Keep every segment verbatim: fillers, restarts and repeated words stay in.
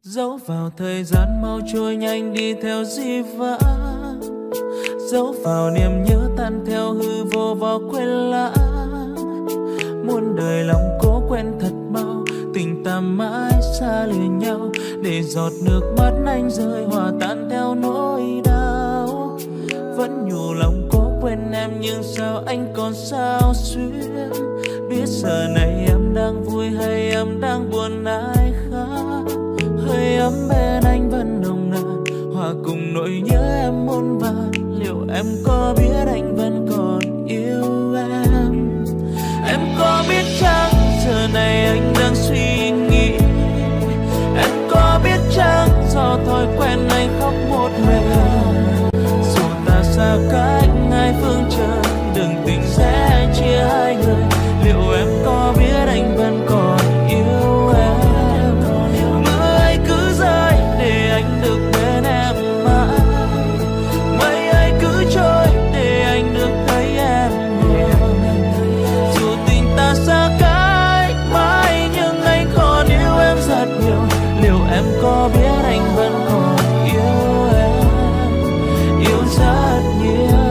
Dẫu vào thời gian mau trôi nhanh đi theo dĩ vãng, dẫu vào niềm nhớ tan theo hư vô vào quên lãng, muôn đời lòng cố quên thật mau, tình ta mãi xa lìa nhau, để giọt nước mắt anh rơi hòa tan theo nỗi đau. Vẫn nhủ lòng cố quên em nhưng sao anh còn sao xuyên, biết giờ này em đang vui hay em đang buồn ai khác. Hơi ấm bên anh vẫn nồng nàn, hòa cùng nỗi nhớ em muôn vàn. Liệu em có biết anh vẫn còn yêu em? Em có biết chăng giờ này anh đang suy nghĩ? Em có biết chăng do thói quen anh khóc một mình? Dù ta xa cách hai phương trời, đừng tình sẽ chia hai người. Liệu em có biết anh vẫn còn yêu em? Mưa ấy cứ rơi để anh được bên em mãi, mây ấy cứ trôi để anh được thấy em nhiều. Dù tình ta xa cách mãi nhưng anh còn yêu em rất nhiều. Liệu em có biết anh vẫn còn yêu em, yêu rất nhiều.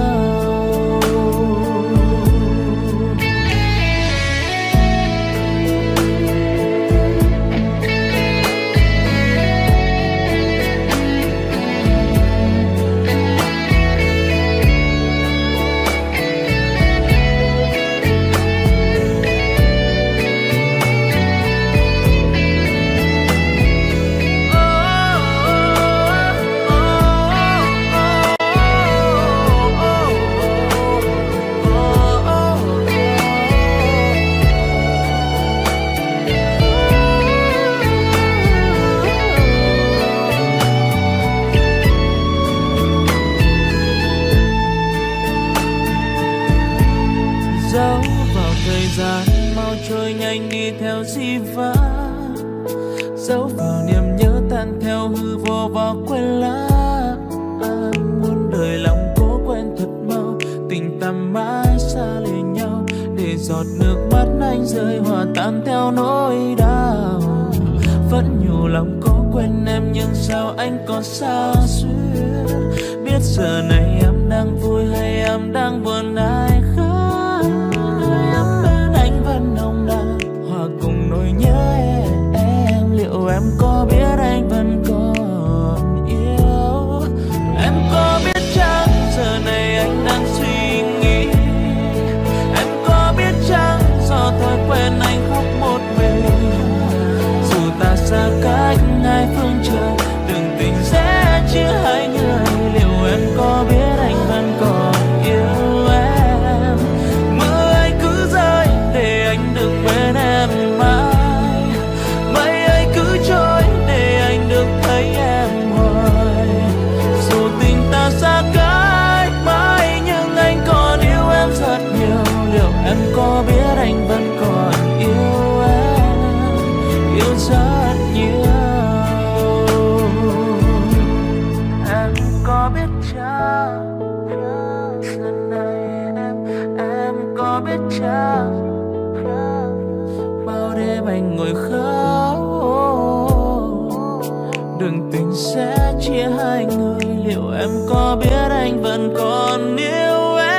Dẫu vào thời gian mau trôi nhanh đi theo dĩ vãng, dẫu vào niềm nhớ tan theo hư vô vào quên lãng, muôn đời lòng cố quên thật mau, tình ta mãi xa lìa nhau, để giọt nước mắt anh rơi hòa tan theo nỗi đau. Vẫn nhủ lòng cố quên em nhưng sao anh còn xa xuyên, biết giờ này em đang vui hay em đang buồn ai khác. Cùng nỗi nhớ em, liệu em có biết anh vẫn còn yêu? Em có biết chăng giờ này anh đang suy nghĩ? Em có biết chăng do thói quen anh khóc một mình? Dù ta xa cách hai phương trời, đừng tình sẽ chia hai người. Liệu em có biết anh vẫn còn yêu em? Mưa ấy cứ rơi để anh được bên em mãi, mây ấy cứ trôi để anh được thấy em hoài. Dù tình ta xa cách mãi nhưng anh còn yêu em rất nhiều. Liệu em có biết anh vẫn còn yêu em, yêu rất nhiều? Em có biết chăng giờ này em, em có biết chăng bao đêm anh ngồi khóc, đừng tình sẽ chia hai người. Liệu em có biết anh vẫn còn yêu em?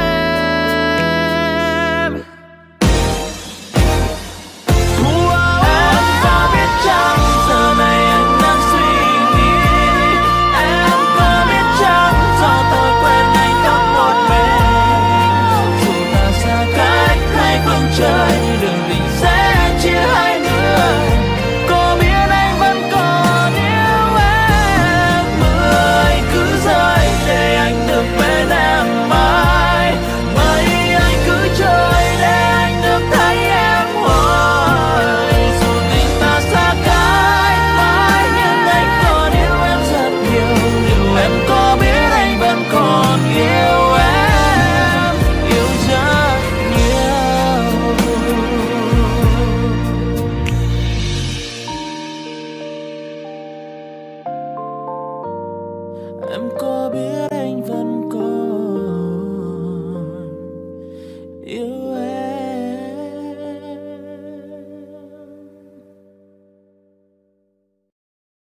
Wow. Em có biết chăng giờ này anh đang suy nghĩ? Em có biết chăng do thói quen anh khóc một mình? Dù ta xa cách hai phương trời, đừng tình sẽ chia hai người. Có biết anh vẫn còn yêu em? Mưa ấy cứ rơi để anh được bên em mãi, mây ấy cứ trôi để anh được thấy em hoài. Dù tình ta xa cách mãi nhưng anh còn yêu em rất nhiều. Liệu em có biết anh vẫn còn yêu em, yêu rất nhiều? Em có biết anh vẫn